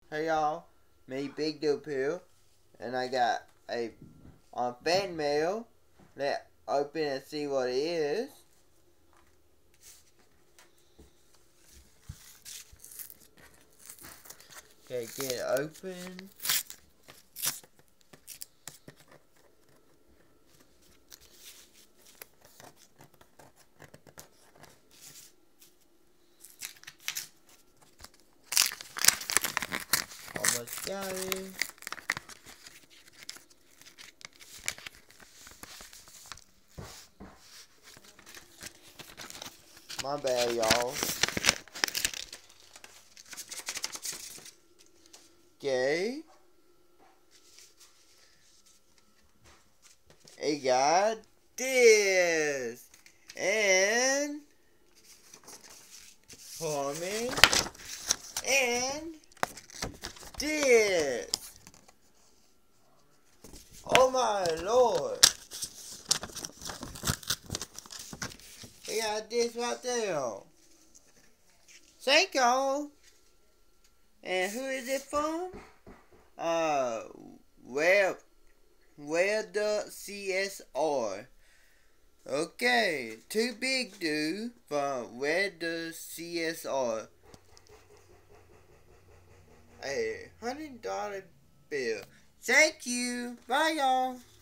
Hey y'all, me Big Dope here, and I got a fan mail. Let's open and see what it is. Okay, get it open. Almost got it. My bad, y'all. Okay. It got this. And plumbing. And this. Oh my lord. We got this right there. Thank y'all. And who is it from? Welder CSR. Okay, too big dude from welder CSR. A $100 bill. Thank you. Bye y'all.